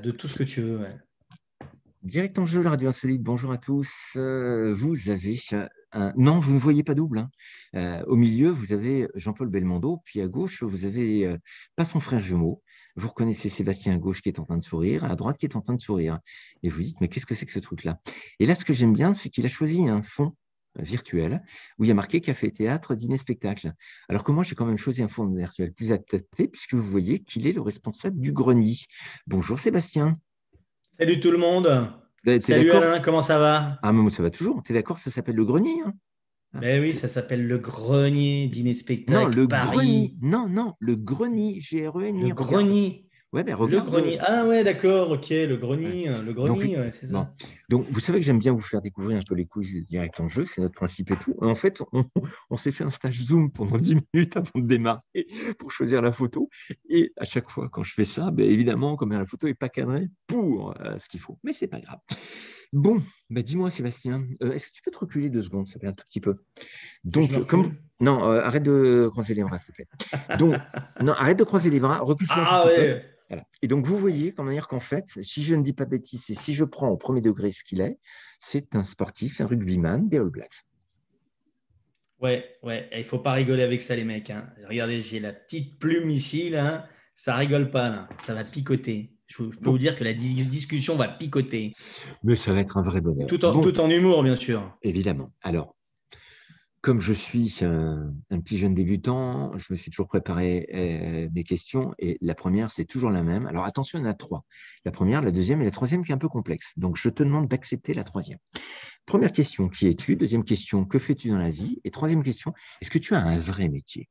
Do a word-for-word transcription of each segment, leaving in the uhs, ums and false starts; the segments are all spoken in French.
De tout ce que tu veux, ouais. Direct en jeu, la radio insolite, bonjour à tous. Euh, vous avez un... Non, vous ne voyez pas double, hein. Euh, au milieu, vous avez Jean-Paul Belmondo, puis à gauche, vous avez euh, pas son frère jumeau. Vous reconnaissez Sébastien à gauche qui est en train de sourire, à droite qui est en train de sourire. Et vous dites, mais qu'est-ce que c'est que ce truc-là? Et là, ce que j'aime bien, c'est qu'il a choisi un fond virtuel où il y a marqué café, théâtre, dîner, spectacle. Alors que moi, j'ai quand même choisi un fond virtuel plus adapté, puisque vous voyez qu'il est le responsable du grenier. Bonjour Sébastien. Salut tout le monde. T'es Salut d'accord? Alain, comment ça va? Ah, mais moi, ça va toujours. Tu es d'accord, ça s'appelle le grenier, hein? Ah, Ben oui, c'est- ça s'appelle le Grenier Dîner Non, Spectacle le grenier. Paris. Non, non, le grenier. G R E N Le I. Regarde. Grenier. Ouais, ben Le regarde. Grenier. euh, Ah ouais, d'accord, ok, le ouais. Grenier. Le Donc, Grenier, ouais, c'est bon. ça. Donc, vous savez que j'aime bien vous faire découvrir un peu les quiz direct en jeu, c'est notre principe et tout. Et en fait, on, on s'est fait un stage Zoom pendant dix minutes avant de démarrer pour choisir la photo. Et à chaque fois, quand je fais ça, ben évidemment, comme la photo n'est pas cadrée pour euh, ce qu'il faut. Mais c'est pas grave. Bon, ben dis-moi, Sébastien, euh, est-ce que tu peux te reculer deux secondes, ça fait un tout petit peu. Je me Donc, comme... recule. Non, euh, arrête de croiser les bras, s'il te plaît. Donc, non, arrête de croiser les bras, recule-toi un tout Ah petit peu. ouais. Voilà. Et donc, vous voyez, comme manière qu'en fait, si je ne dis pas bêtise, et si je prends au premier degré ce qu'il est, c'est un sportif, un rugbyman des All Blacks. Ouais, ouais, il faut pas rigoler avec ça, les mecs, hein. Regardez, j'ai la petite plume ici, là. Ça rigole pas, là. Ça va picoter. Je vous- je peux vous Bon, dire que la dis- discussion va picoter. mais ça va être un vrai bonheur. Tout en, Bon, tout en humour, bien sûr. évidemment. Alors, comme je suis euh, un petit jeune débutant, je me suis toujours préparé euh, des questions et la première, c'est toujours la même. Alors attention, il y en a trois. La première, la deuxième et la troisième qui est un peu complexe. Donc je te demande d'accepter la troisième. Première question, qui es-tu? Deuxième question, que fais-tu dans la vie? Et troisième question, est-ce que tu as un vrai métier?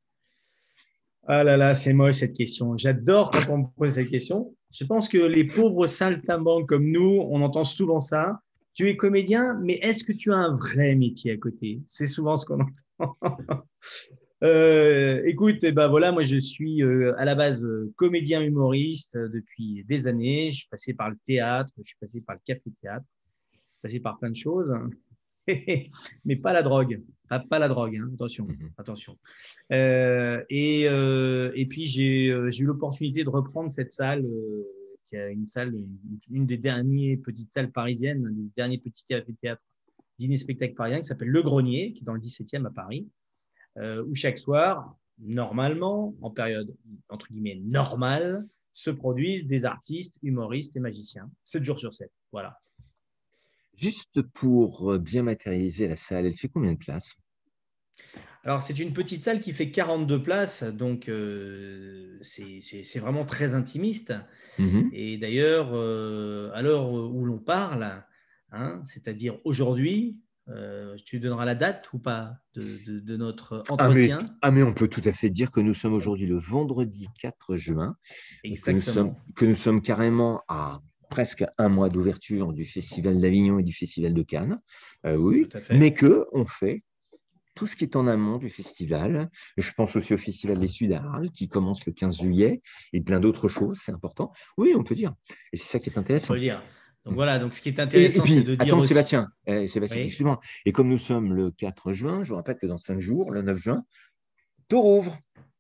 Ah là là, c'est moche cette question. J'adore quand on me pose cette question. Je pense que les pauvres saltimbanques comme nous, on entend souvent ça. Tu es comédien, mais est-ce que tu as un vrai métier à côté? C'est souvent ce qu'on entend. Euh, écoute, eh ben voilà, moi je suis euh, à la base euh, comédien humoriste euh, depuis des années. Je suis passé par le théâtre, je suis passé par le café-théâtre, je suis passé par plein de choses, mais pas la drogue. Pas, pas la drogue, hein. Attention, Mhm. attention. Euh, et, euh, et puis, j'ai euh, j'ai eu l'opportunité de reprendre cette salle, euh, qui est une salle, une, une des dernières petites salles parisiennes, un des derniers petits cafés-théâtres, dîner-spectacle parisien, qui s'appelle Le Grenier, qui est dans le dix-septième à Paris, euh, où chaque soir, normalement, en période entre guillemets normale, se produisent des artistes, humoristes et magiciens, sept jours sur sept. Voilà. Juste pour euh, bien matérialiser la salle, elle fait combien de places? Alors, c'est une petite salle qui fait quarante-deux places, donc euh, c'est c'est- c'est vraiment très intimiste. Mhm. Et d'ailleurs, euh, à l'heure où l'on parle, hein, c'est-à-dire aujourd'hui, euh, tu donneras la date ou pas de, de- de notre Ah mais, entretien? ah mais on peut tout à fait dire que nous sommes aujourd'hui le vendredi quatre juin, que nous sommes, Exactement. que nous sommes carrément à presque un mois d'ouverture du Festival d'Avignon et du Festival de Cannes. Euh, oui, Tout à fait. mais que on fait tout ce qui est en amont du festival. Je pense aussi au Festival des Sudarles qui commence le quinze juillet et plein d'autres choses, c'est important. Oui, on peut dire. Et c'est ça qui est On peut intéressant. le dire. Donc voilà, donc ce qui est Et, et intéressant, c'est puis, de dire attends, aussi. Sébastien, euh, Sébastien, Oui. excuse-moi. Et comme nous sommes le quatre juin, je vous rappelle que dans cinq jours, le neuf juin, tout rouvre.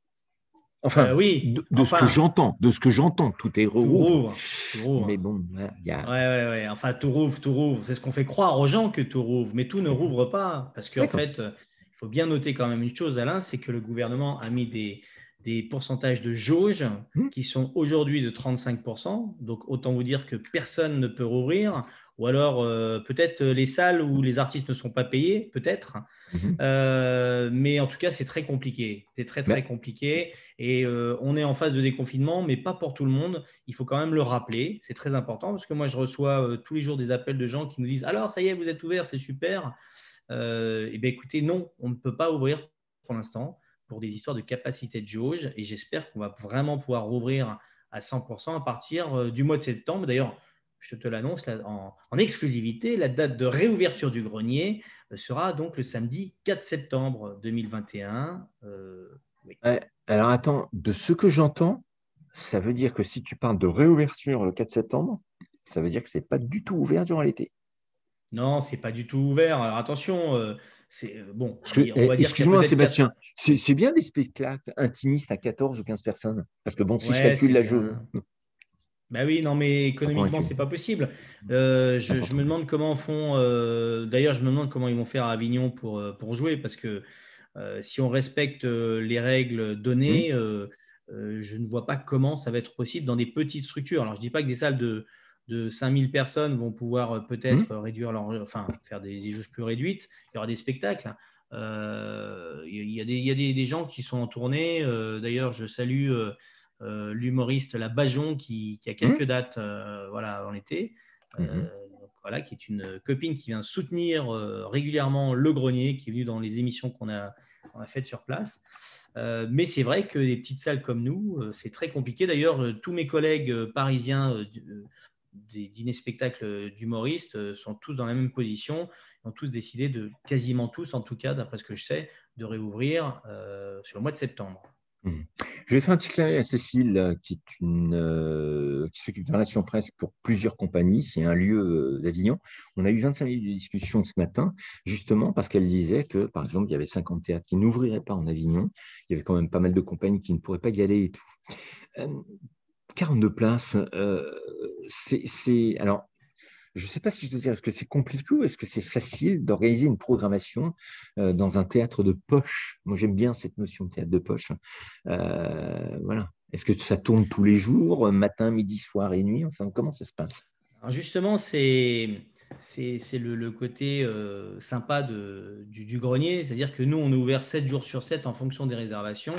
Euh, Enfin, oui, de, de ce que enfin, j'entends, de ce que j'entends, tout est tout rouvre. rouvre. Tout Mais rouvre. bon, voilà, il y Ouais, a. ouais, ouais. Enfin, tout rouvre, tout rouvre. C'est ce qu'on fait croire aux gens que tout rouvre, mais tout ne rouvre pas. Parce qu'en D'accord. fait, euh, il faut bien noter quand même une chose, Alain, c'est que le gouvernement a mis des, des pourcentages de jauge Hmm. qui sont aujourd'hui de trente-cinq pour cent. Donc, autant vous dire que personne ne peut rouvrir. Ou alors, euh, peut-être les salles où les artistes ne sont pas payés, peut-être. Mhm. Euh, mais en tout cas, c'est très compliqué. C'est très, Bah, très compliqué. Et euh, on est en phase de déconfinement, mais pas pour tout le monde. Il faut quand même le rappeler. C'est très important parce que moi, je reçois euh, tous les jours des appels de gens qui nous disent alors, ça y est, vous êtes ouvert, c'est super. Euh, et bien, écoutez, non, on ne peut pas ouvrir pour l'instant pour des histoires de capacité de jauge. Et j'espère qu'on va vraiment pouvoir rouvrir à cent pour cent à partir euh, du mois de septembre. D'ailleurs, je te l'annonce là, en, en exclusivité, la date de réouverture du grenier euh, sera donc le samedi quatre septembre deux mille vingt et un. Euh, oui. ouais. Alors attends, de ce que j'entends, ça veut dire que si tu parles de réouverture le quatre septembre, ça veut dire que c'est pas du tout ouvert durant l'été. Non, c'est pas du tout ouvert. Alors attention, euh, c'est euh, bon, Parce que, on eh, va dire qu'il y a excuse-moi, peut-être quatre. Sébastien, c'est c'est bien des spectacles intimistes à quatorze ou quinze personnes. Parce que bon, si je Ouais, calcule c'est la jeu. bien. Bah oui, non, mais Pas économiquement, convaincu. c'est pas possible. Euh, C'est je, je important me quand même. demande comment font. euh, D'ailleurs, je me demande comment ils vont faire à Avignon pour, euh, pour jouer, parce que euh, si on respecte euh, les règles Hum, données, euh, euh, je ne vois pas comment ça va être possible dans des petites structures. Alors, je dis pas que des salles de, de cinq mille personnes vont pouvoir euh, hum, peut-être réduire leur, enfin, faire des, des jauges plus réduites. Il y aura des spectacles. Euh, Il y a, des, il y a des, des gens qui sont en tournée. Euh, D'ailleurs, je salue. euh, euh, l'humoriste La Bajon qui, qui a hum, quelques dates euh, voilà, en été, hum, euh, donc, voilà, qui est une copine qui vient soutenir euh, régulièrement Le Grenier, qui est venu dans les émissions qu'on a, on a faites sur place. Euh, mais c'est vrai que les petites salles comme nous, euh, c'est très compliqué. D'ailleurs, euh, tous mes collègues euh, parisiens euh, euh, des dîners-spectacles d'humoristes euh, sont tous dans la même position. Ils ont tous décidé de, quasiment tous en tout cas, d'après ce que je sais, de réouvrir euh, sur le mois de septembre. hum. Je vais faire un petit clin d'œil à Cécile, euh, qui est une, euh, qui s'occupe de relations presse pour plusieurs compagnies. C'est un lieu euh, d'Avignon. On a eu vingt-cinq minutes de discussion ce matin, justement parce qu'elle disait que, par exemple, il y avait cinquante théâtres qui n'ouvriraient pas en Avignon. Il y avait quand même pas mal de compagnies qui ne pourraient pas y aller et tout. Euh, quarante-deux places, euh, c'est, c'est- alors, je ne sais pas si je dois dire, est-ce que c'est compliqué ou est-ce que c'est facile d'organiser une programmation euh, dans un théâtre de poche? Moi, j'aime bien cette notion de théâtre de poche. Euh, voilà. Est-ce que ça tourne tous les jours, euh, matin, midi, soir et nuit? Enfin, comment ça se passe? Alors justement, c'est c'est c'est le, le côté euh, sympa de, du, du grenier, c'est-à-dire que nous, on est ouvert sept jours sur sept en fonction des réservations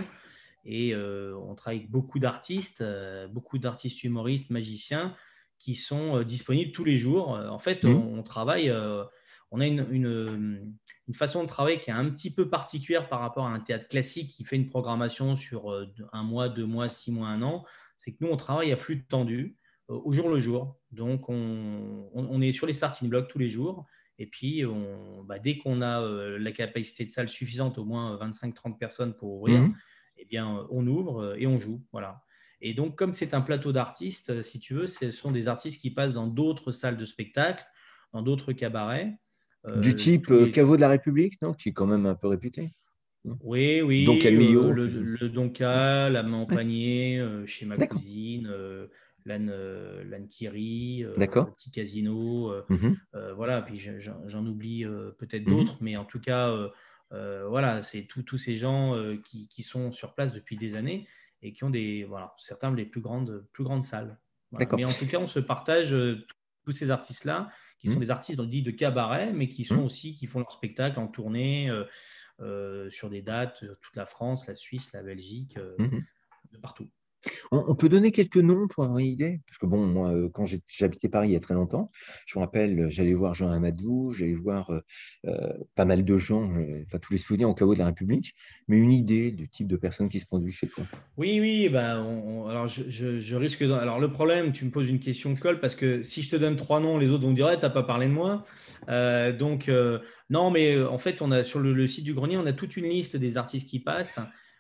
et euh, on travaille avec beaucoup d'artistes, euh, beaucoup d'artistes humoristes, magiciens qui sont euh, disponibles tous les jours. Euh, En fait, Hmm. on, on travaille, euh, on a une, une, une façon de travailler qui est un petit peu particulière par rapport à un théâtre classique qui fait une programmation sur euh, un mois, deux mois, six mois, un an. C'est que nous, on travaille à flux tendu euh, au jour le jour. Donc, on, on, on est sur les starting blocks tous les jours. Et puis, on, bah, dès qu'on a euh, la capacité de salle suffisante, au moins vingt-cinq trente personnes pour ouvrir, Hmm. eh bien, on ouvre euh, et on joue. Voilà. Et donc, comme c'est un plateau d'artistes, euh, si tu veux, ce sont des artistes qui passent dans d'autres salles de spectacle, dans d'autres cabarets. Du Euh, type tous euh, les... Caveau de la République, non? Qui est quand même un peu réputé. Non. Oui, Don oui, euh, Camillo, le, je sais. le Donka, la main en Ouais, panier, euh, chez ma d'accord, cousine, euh, l'âne euh, l'âne Kiri, euh, le d'accord. petit casino. Euh, Mhm, euh, voilà, puis j'en j'en oublie euh, peut-être mhm, d'autres, mais en tout cas, euh, euh, voilà, c'est tous tous ces gens euh, qui, qui sont sur place depuis des années et qui ont des, voilà, certains des plus grandes, plus grandes salles. Voilà. d'accord. Mais en tout cas, on se partage euh, tous ces artistes-là, qui sont Mhm, des artistes on dit de cabaret, mais qui sont mhm, aussi qui font leur spectacle en tournée euh, euh, sur des dates, sur toute la France, la Suisse, la Belgique, euh, mhm. de partout. On, on peut donner quelques noms pour avoir une idée? Parce que bon, moi, euh, quand j'ai- j'habitais Paris il y a très longtemps, je me rappelle, euh, j'allais voir Jean Amadou, j'allais voir euh, euh, pas mal de gens, euh, pas tous les souvenirs au caveau de la République, mais une idée du type de personne qui se produit chez toi. Oui, oui, ben, on- on- alors je, je- je risque. de- Alors le problème, tu me poses une question colle parce que si je te donne trois noms, les autres vont me dire, ouais, t'as pas parlé de moi. Euh, donc euh, non, mais euh, en fait, on a sur le, le site du grenier, on a toute une liste des artistes qui passent.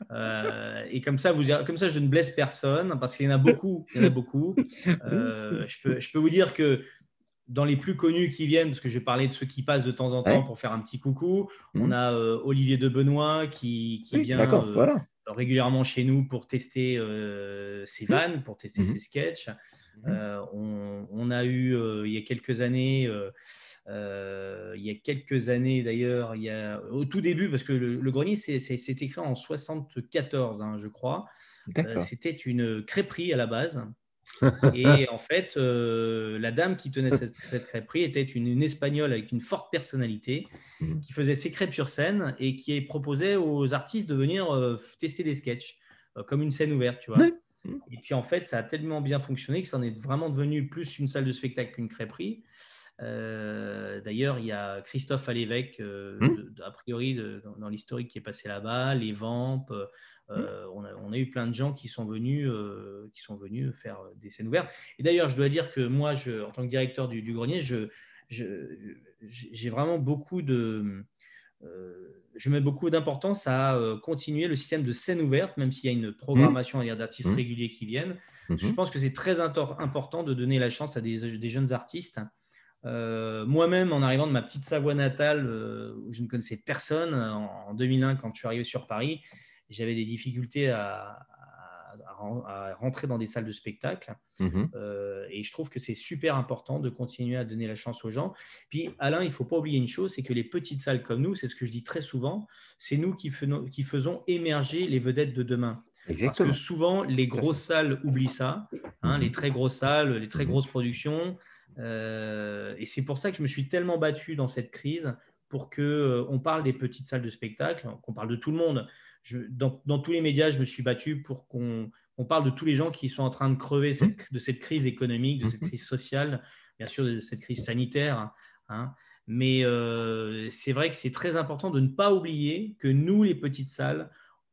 Euh, et comme ça, vous, comme ça, je ne blesse personne parce qu'il y en a beaucoup, il y en a beaucoup. Euh, je peux, je peux vous dire que dans les plus connus qui viennent, parce que je vais parler de ceux qui passent de temps en temps Ouais. pour faire un petit coucou, on Mhm. a euh, Olivier de Benoît qui, qui Oui, vient d'accord, euh, voilà. régulièrement chez nous pour tester euh, ses Mhm, vannes, pour tester ses mhm, sketchs. mhm, Euh, on, on, a eu euh, il y a quelques années, euh, euh, il y a quelques années d'ailleurs, il y a, au tout début, parce que le, le grenier c'est écrit en soixante-quatorze, hein, je crois. Euh, d'accord. C'était une crêperie à la base. Et en fait, euh, la dame qui tenait cette, cette crêperie était une, une Espagnole avec une forte personnalité Mhm, qui faisait ses crêpes sur scène et qui proposait aux artistes de venir euh, tester des sketchs, euh, comme une scène ouverte, tu ouais, vois. mhm, Et puis en fait, ça a tellement bien fonctionné que ça en est vraiment devenu plus une salle de spectacle qu'une crêperie. Euh, D'ailleurs, il y a Christophe Alévèque, euh, mhm, de, de, a priori, de, dans, dans l'historique qui est passé là-bas, les Vampes. mhm. Euh, on, a, on, a, eu plein de gens qui sont venus, euh, qui sont venus faire des scènes ouvertes. Et d'ailleurs, je dois dire que moi, je, en tant que directeur du, du grenier, je, j'ai vraiment beaucoup de. Euh, je mets beaucoup d'importance à euh, continuer le système de scène ouverte, même s'il y a une Mhm, programmation d'artistes mhm, réguliers qui viennent. Je mhm. pense que c'est très important de donner la chance à des, des jeunes artistes. Euh, Moi-même, en arrivant de ma petite Savoie natale, euh, où je ne connaissais personne, en, en deux mille un, quand je suis arrivé sur Paris, j'avais des difficultés à, à, à rentrer dans des salles de spectacle. Mmh. Euh, et je trouve que c'est super important de continuer à donner la chance aux gens. Puis Alain, il ne faut pas oublier une chose, c'est que les petites salles comme nous, c'est ce que je dis très souvent, c'est nous qui faisons, qui faisons émerger les vedettes de demain. Parce que Exactement. souvent, les grosses salles oublient ça, hein, Mmh. les très grosses salles, les très Mmh. grosses productions. Euh, et c'est pour ça que je me suis tellement battu dans cette crise pour qu'on euh, parle des petites salles de spectacle, qu'on parle de tout le monde. Je, dans, dans tous les médias, je me suis battu pour qu'on on parle de tous les gens qui sont en train de crever Mmh. cette, de cette crise économique, de cette Mmh. crise sociale, bien sûr de cette crise sanitaire. Hein. Mais euh, c'est vrai que c'est très important de ne pas oublier que nous, les petites salles,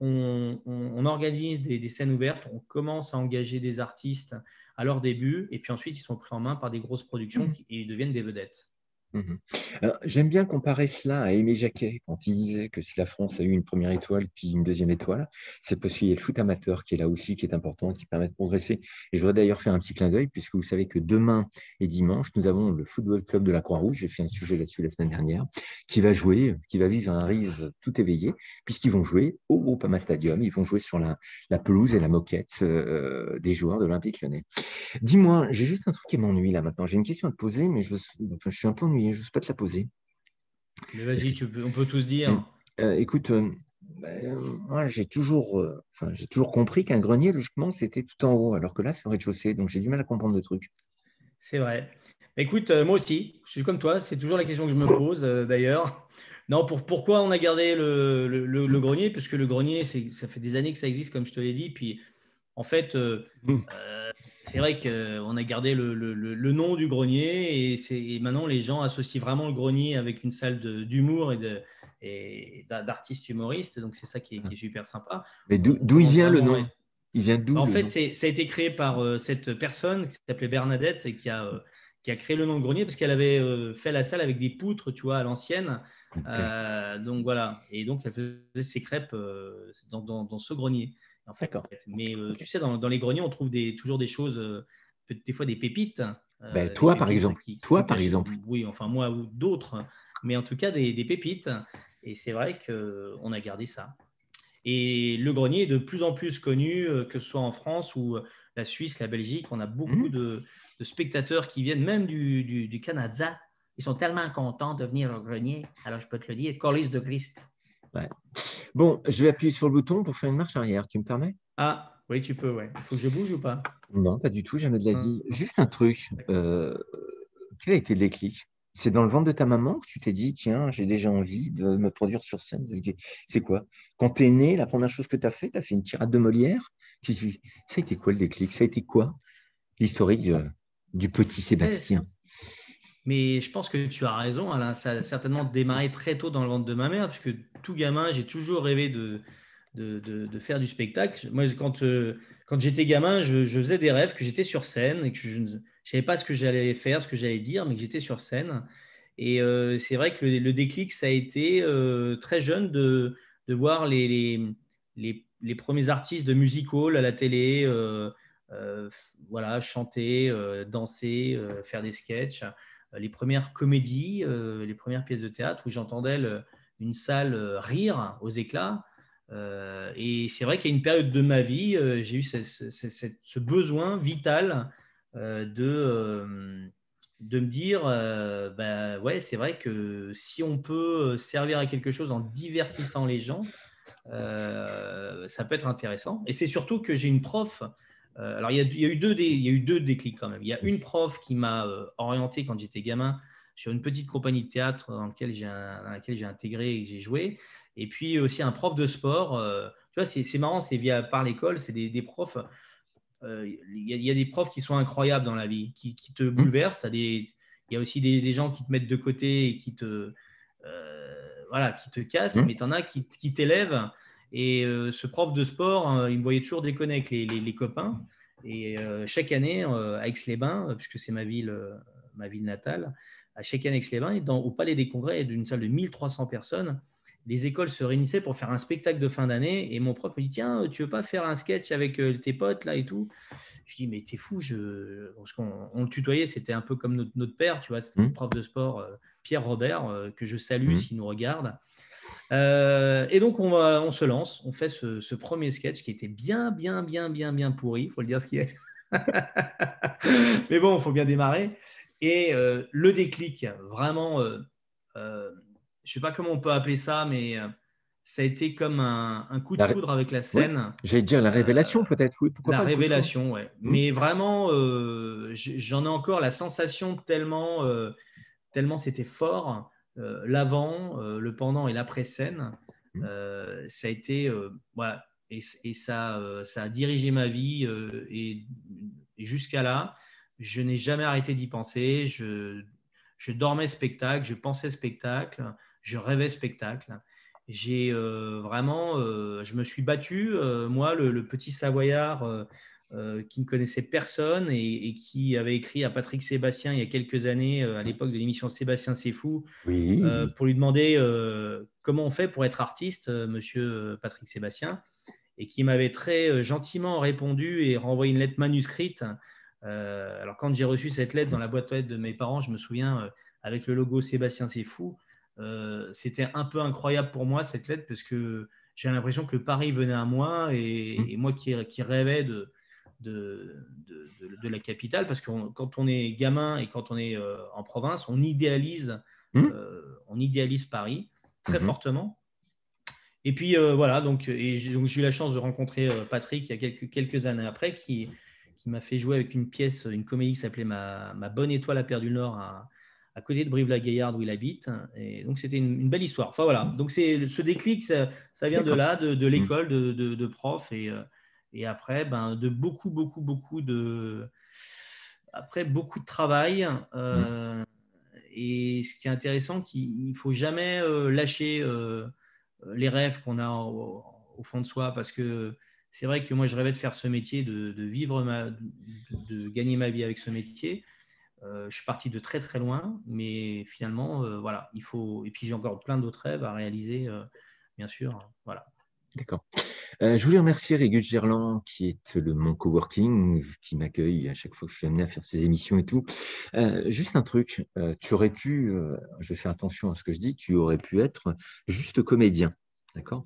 on, on, on organise des, des scènes ouvertes, on commence à engager des artistes à leur début, et puis ensuite, ils sont pris en main par des grosses productions Mmh. qui, et ils deviennent des vedettes. Mmh. Alors, j'aime bien comparer cela à Aimé Jacquet quand il disait que si la France a eu une première étoile puis une deuxième étoile, c'est parce qu'il y a le foot amateur qui est là aussi, qui est important, qui permet de progresser. Et je voudrais d'ailleurs faire un petit clin d'œil puisque vous savez que demain et dimanche, nous avons le Football Club de la Croix-Rouge, j'ai fait un sujet là-dessus la semaine dernière, qui va jouer, qui va vivre un rive tout éveillé puisqu'ils vont jouer au Groupama Stadium, ils vont jouer sur la, la pelouse et la moquette euh, des joueurs de l'Olympique Lyonnais. Dis-moi, j'ai juste un truc qui m'ennuie là maintenant. J'ai une question à te poser, mais je, enfin, je suis un peu ennuyé, je n'ose pas te la poser. Mais Est-ce vas-y, que- tu peux, on peut tous Hum, dire. euh, écoute, euh, ben, moi j'ai toujours, euh, enfin, j'ai toujours compris qu'un grenier, logiquement, c'était tout en haut, alors que là, c'est au rez-de-chaussée, donc j'ai du mal à comprendre le truc. C'est vrai. Écoute, euh, moi aussi, je suis comme toi, c'est toujours la question que je me pose euh, d'ailleurs. Non, pour, pourquoi on a gardé le, le, le- le grenier? Parce que le grenier, c'est, ça fait des années que ça existe, comme je te l'ai dit. Puis en fait, euh, Hum. euh, c'est vrai qu'on a gardé le, le- le- le nom du grenier et, c'est, et maintenant les gens associent vraiment le grenier avec une salle de- d'humour et, de, et d'a- d'artistes humoristes. Donc c'est ça qui est, qui est super sympa. Mais On, d'où on d'où il commence vient le vraiment à nom? être. Il vient d'où En le fait, nom? c'est, ça a été créé par euh, cette personne qui s'appelait Bernadette et qui a, euh, qui a créé le nom de grenier parce qu'elle avait euh, fait la salle avec des poutres, tu vois, à l'ancienne. Euh, donc voilà. Et donc, elle faisait ses crêpes euh, dans, dans, dans ce grenier, en fait. D'accord. Mais euh, Ok. tu sais, dans, dans les greniers, on trouve des, toujours des choses, euh, peut- des fois des pépites, Ben, euh, des toi, par pépites exemple. qui, qui Toi, sont par cachées. exemple. Oui, enfin, moi ou d'autres, mais en tout cas, des, des pépites. Et c'est vrai qu'on a gardé ça. Et le grenier est de plus en plus connu, euh, que ce soit en France ou euh, la Suisse, la Belgique. On a beaucoup Hum. de, de spectateurs qui viennent même du, du, du Canada. Ils sont tellement contents de venir au grenier. Alors, je peux te le dire, Colis de Christ. Ouais. Bon, je vais appuyer sur le bouton pour faire une marche arrière. Tu me permets? Ah, oui, tu peux, ouais. Il faut que je bouge ou pas? Non, pas du tout, jamais de la Non. vie. Juste un truc. euh, quel a été le déclic? C'est dans le ventre de ta maman que tu t'es dit, tiens, j'ai déjà envie de me produire sur scène. C'est quoi? Quand tu es né, la première chose que tu as fait, tu as fait une tirade de Molière. Qui- Ça a été quoi le déclic? Ça a été quoi l'historique de- du petit Ouais, Sébastien? mais je pense que tu as raison, Alain. Ça a certainement démarré très tôt dans le ventre de ma mère, puisque tout gamin, j'ai toujours rêvé de, de, de, de faire du spectacle. Moi, quand, euh, quand j'étais gamin, je, je faisais des rêves que j'étais sur scène et que je ne savais pas ce que j'allais faire, ce que j'allais dire, mais que j'étais sur scène. Et euh, c'est vrai que le, le déclic, ça a été euh, très jeune de, de voir les, les, les, les premiers artistes de music hall à la télé, euh, euh, voilà, chanter, euh, danser, euh, faire des sketchs. Euh, les premières comédies, euh, les premières pièces de théâtre où j'entendais le- une salle euh, rire aux éclats. Euh, et c'est vrai qu'il y a une période de ma vie, euh, j'ai eu ce, ce- ce- ce besoin vital euh, de, euh, de me dire, euh, bah, ouais, c'est vrai que si on peut servir à quelque chose en divertissant les gens, euh, ça peut être intéressant. Et c'est surtout que j'ai une prof. Euh, alors, il y, a, il y a eu deux dé, il y a eu deux déclics quand même. Il y a une prof qui m'a euh, orienté quand j'étais gamin sur une petite compagnie de théâtre dans, lequel j'ai un, dans laquelle j'ai intégré et que j'ai joué. Et puis aussi un prof de sport. Euh, tu vois, c'est, c'est marrant, c'est via par l'école, c'est des, des profs. Euh, Il y, a, il y a des profs qui sont incroyables dans la vie, qui, qui te Hum. bouleversent. T'as des, il y a aussi des, des gens qui te mettent de côté et qui te, euh, voilà, qui te cassent, Hum. mais tu en as qui, qui t'élèvent. Et euh, ce prof de sport, hein, il me voyait toujours déconner avec les, les, les copains. Et euh, chaque année, euh, à Aix-les-Bains, puisque c'est ma ville, euh, ma ville natale, à chaque année à Aix-les-Bains, dans, au Palais des Congrès, d'une salle de mille trois cents personnes, les écoles se réunissaient pour faire un spectacle de fin d'année. Et mon prof me dit, tiens, tu veux pas faire un sketch avec euh, tes potes là et tout? Je dis, mais t'es fou, je... parce qu'on on le tutoyait, c'était un peu comme notre, notre père, tu vois, c'était notre Hum, prof de sport, euh, Pierre Robert, euh, que je salue hum. s'il nous regarde. Euh, et donc, on, va, on se lance, on fait ce, ce premier sketch qui était bien, bien, bien, bien, bien pourri, il faut le dire ce qui est. Mais bon, il faut bien démarrer. Et euh, le déclic, vraiment, euh, euh, je ne sais pas comment on peut appeler ça, mais euh, ça a été comme un, un coup de La ré- foudre avec la Oui, scène. j'allais dire la Euh, révélation peut-être. Oui, pourquoi la pas le coup de foudre. révélation, ouais. Hum, Mais vraiment, euh, j'en ai encore la sensation tellement, euh, tellement c'était fort. Euh, l'avant, euh, le pendant et l'après-scène, hum, euh, ça a été, euh, voilà, et, et ça, euh, ça a dirigé ma vie euh, et, et jusqu'à là, je n'ai jamais arrêté d'y penser. Je, je dormais spectacle, je pensais spectacle, je rêvais spectacle. J'ai euh, vraiment, euh, je me suis battu, euh, moi, le, le petit Savoyard euh, euh, qui ne connaissait personne et, et qui avait écrit à Patrick Sébastien il y a quelques années, euh, à l'époque de l'émission Sébastien C'est Fou, euh, Oui. pour lui demander euh, comment on fait pour être artiste, euh, monsieur Patrick Sébastien, et qui m'avait très euh, gentiment répondu et renvoyé une lettre manuscrite. Euh, alors, quand j'ai reçu cette lettre dans la boîte aux lettres de mes parents, je me souviens, euh, avec le logo Sébastien C'est Fou, euh, c'était un peu incroyable pour moi, cette lettre, parce que j'ai l'impression que Paris venait à moi et, Hum, et moi qui, qui rêvais de, de, de, de, de la capitale, parce que on, quand on est gamin et quand on est euh, en province, on idéalise, hum, euh, on idéalise Paris très mhm. fortement. Et puis euh, voilà, donc, et j'ai, donc j'ai eu la chance de rencontrer euh, Patrick il y a quelques, quelques années après, qui, qui m'a fait jouer avec une pièce, une comédie qui s'appelait Ma, Ma bonne étoile à Père du Nord à, à côté de Brive-la-Gaillarde où il habite. Et donc c'était une, une belle histoire. Enfin voilà, donc c'est ce déclic, ça, ça vient de D'accord. là, de, de Hum, l'école, de, de, de prof et, euh, et après ben, de beaucoup, beaucoup, beaucoup de, après beaucoup de travail. hum, Euh, et ce qui est intéressant, qu'il ne faut jamais euh, lâcher. Euh, les rêves qu'on a au, au, fond de soi, parce que c'est vrai que moi, je rêvais de faire ce métier, de, de vivre, ma, de, de, gagner ma vie avec ce métier. Euh, je suis parti de très, très loin, mais finalement, euh, voilà, il faut. Et puis, j'ai encore plein d'autres rêves à réaliser, euh, bien sûr. Voilà. D'accord. Euh, je voulais remercier Régus Gerland, qui est le, mon coworking, qui m'accueille à chaque fois que je suis amené à faire ces émissions et tout. Euh, juste un truc, euh, tu aurais pu, euh, je vais faire attention à ce que je dis, tu aurais pu être juste comédien, d'accord?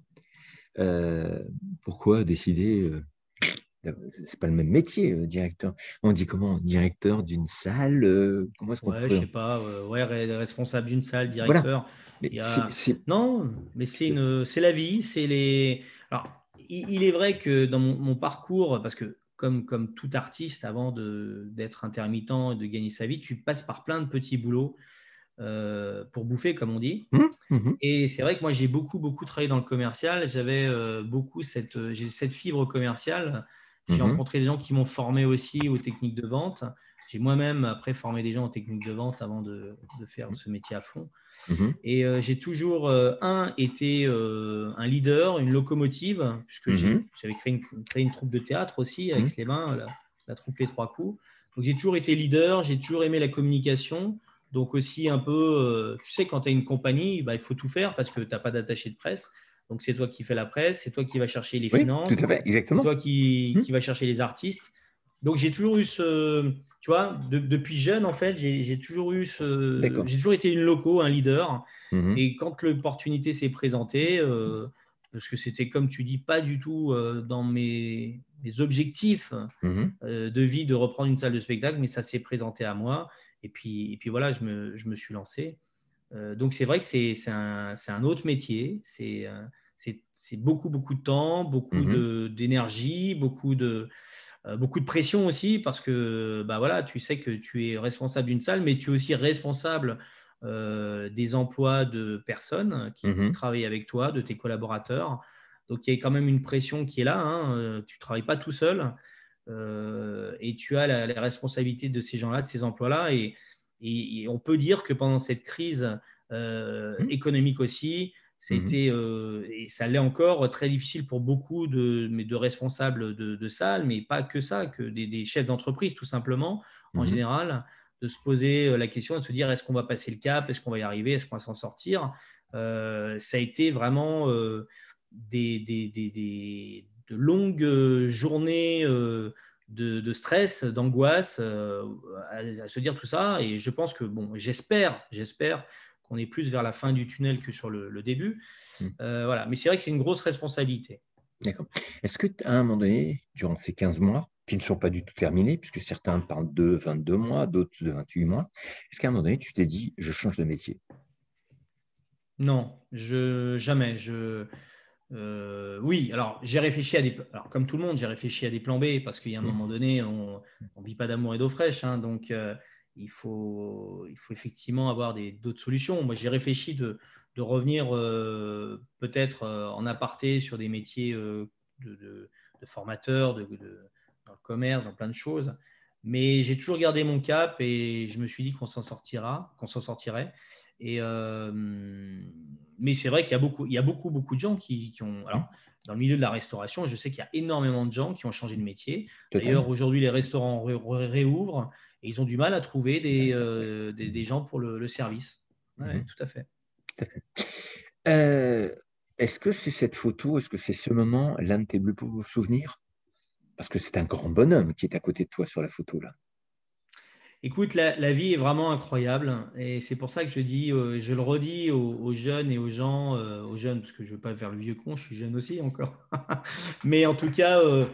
Euh, Pourquoi décider, euh, c'est pas le même métier, euh, directeur. On dit comment? Directeur d'une salle, euh, comment est-ce qu'on Ouais, je pourrait... sais pas, euh, ouais, responsable d'une salle, Voilà, directeur. mais Il y c'est... a... c'est- Non, mais c'est c'est- une, c'est la vie, c'est les. Alors, il, il est vrai que dans mon, mon parcours, parce que comme, comme tout artiste, avant de, d'être intermittent et de gagner sa vie, tu passes par plein de petits boulots euh, pour bouffer, comme on dit. Hum, mhm, Et c'est vrai que moi, j'ai beaucoup, beaucoup travaillé dans le commercial. J'avais euh, beaucoup cette, euh, j'ai cette fibre commerciale. J'ai mhm, rencontré des gens qui m'ont formé aussi aux techniques de vente. J'ai moi-même après formé des gens aux techniques de vente avant de, de faire ce métier à fond. mhm, Et euh, j'ai toujours, euh, un, été euh, un leader, une locomotive, puisque j'ai, mhm, j'avais créé une, créé une troupe de théâtre aussi avec mhm, les mains, la, la troupe Les Trois Coups. Donc j'ai toujours été leader, j'ai toujours aimé la communication. Donc aussi un peu, euh, tu sais, quand tu as une compagnie, bah, il faut tout faire parce que tu n'as pas d'attaché de presse. Donc c'est toi qui fais la presse, c'est toi qui vas chercher les oui, tout finances, à fait, c'est exactement. toi qui, Hum, qui vas chercher les artistes. Donc j'ai toujours eu ce, tu vois, de- depuis jeune en fait, j'ai j'ai toujours eu ce, d'accord. j'ai toujours été une loco, un leader. Mhm, Et quand l'opportunité s'est présentée, euh, parce que c'était comme tu dis, pas du tout euh, dans mes, mes objectifs mhm. euh, de vie de reprendre une salle de spectacle, mais ça s'est présenté à moi. Et puis, et puis voilà, je me, je me suis lancé. Euh, donc c'est vrai que c'est c'est un, c'est un autre métier. C'est euh, c'est c'est beaucoup, beaucoup de temps, beaucoup Mhm, de, d'énergie, beaucoup de, euh, beaucoup de pression aussi, parce que bah voilà, tu sais que tu es responsable d'une salle, mais tu es aussi responsable euh, des emplois de personnes qui, qui mhm, travaillent avec toi, de tes collaborateurs. Donc il y a quand même une pression qui est là, hein. Euh, Tu ne travailles pas tout seul euh, et tu as la, la responsabilité de ces gens-là, de ces emplois-là. Et, et- et on peut dire que pendant cette crise euh, mhm, économique aussi, mhm, c'était, euh, et ça l'est encore, très difficile pour beaucoup de, mais de responsables de, de salles, mais pas que ça, que des, des chefs d'entreprise tout simplement, en mhm, général, de se poser la question et de se dire est-ce qu'on va passer le cap, est-ce qu'on va y arriver, est-ce qu'on va s'en sortir. euh, ça a été vraiment euh, des, des, des, des, de longues journées euh, de, de stress, d'angoisse euh, à, à se dire tout ça. Et je pense que, bon, j'espère, j'espère qu'on est plus vers la fin du tunnel que sur le, le début. Mm. Euh, voilà. Mais c'est vrai que c'est une grosse responsabilité. D'accord. Est-ce que à un moment donné, durant ces quinze mois, qui ne sont pas du tout terminés, puisque certains parlent de vingt-deux mois, d'autres de vingt-huit mois, est-ce qu'à un moment donné, tu t'es dit, je change de métier? Non, je, jamais. Je, euh, oui, alors j'ai réfléchi à des. Alors, comme tout le monde, j'ai réfléchi à des plans B parce qu'il y a un moment Mm. donné, on ne vit pas d'amour et d'eau fraîche. Hein, donc, euh, il, faut, il faut effectivement avoir des, d'autres solutions. Moi, j'ai réfléchi de, de revenir euh, peut-être euh, en aparté sur des métiers euh, de, de, de formateur, de, de, dans le commerce, dans plein de choses. Mais j'ai toujours gardé mon cap et je me suis dit qu'on s'en sortira, qu'on s'en sortirait. Et, euh, mais c'est vrai qu'il y a beaucoup, il y a beaucoup, beaucoup de gens qui, qui ont. Mm. Alors, dans le milieu de la restauration, je sais qu'il y a énormément de gens qui ont changé de métier. Totalement. D'ailleurs, aujourd'hui, les restaurants ré- ré- réouvrent et ils ont du mal à trouver des, euh, des, des gens pour le, le service. Ouais, Mhm. tout à fait. Tout à fait. Euh, est-ce que c'est cette photo, est-ce que c'est ce moment l'un de tes plus beaux souvenirs? Parce que c'est un grand bonhomme qui est à côté de toi sur la photo là. Écoute, la, la vie est vraiment incroyable et c'est pour ça que je dis, euh, je le redis aux, aux jeunes et aux gens, euh, aux jeunes, parce que je ne veux pas faire le vieux con, je suis jeune aussi encore. Mais en tout cas, euh,